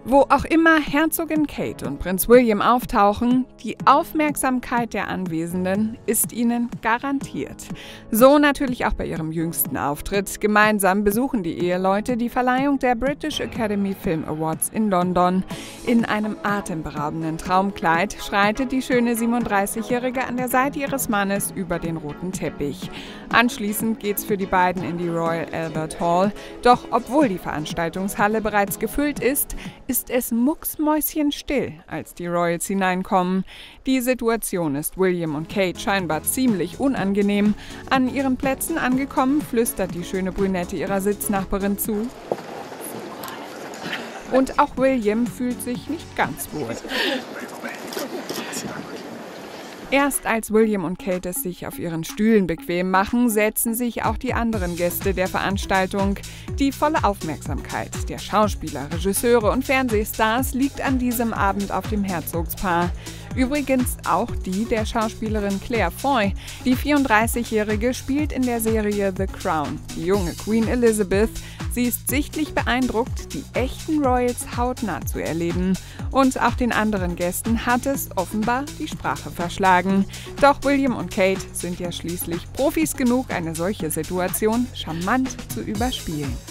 Wo auch immer Herzogin Kate und Prinz William auftauchen, die Aufmerksamkeit der Anwesenden ist ihnen garantiert. So natürlich auch bei ihrem jüngsten Auftritt. Gemeinsam besuchen die Eheleute die Verleihung der British Academy Film Awards in London. In einem atemberaubenden Traumkleid schreitet die schöne 37-Jährige an der Seite ihres Mannes über den roten Teppich. Anschließend geht's für die beiden in die Royal Albert Hall. Doch obwohl die Veranstaltungshalle bereits gefüllt ist es mucksmäuschenstill, als die Royals hineinkommen. Die Situation ist William und Kate scheinbar ziemlich unangenehm. An ihren Plätzen angekommen, flüstert die schöne Brünette ihrer Sitznachbarin zu. Und auch William fühlt sich nicht ganz wohl. Erst als William und Kate es sich auf ihren Stühlen bequem machen, setzen sich auch die anderen Gäste der Veranstaltung. Die volle Aufmerksamkeit der Schauspieler, Regisseure und Fernsehstars liegt an diesem Abend auf dem Herzogspaar. Übrigens auch die der Schauspielerin Claire Foy. Die 34-Jährige spielt in der Serie The Crown die junge Queen Elizabeth. Sie ist sichtlich beeindruckt, die echten Royals hautnah zu erleben. Und auch den anderen Gästen hat es offenbar die Sprache verschlagen. Doch William und Kate sind ja schließlich Profis genug, eine solche Situation charmant zu überspielen.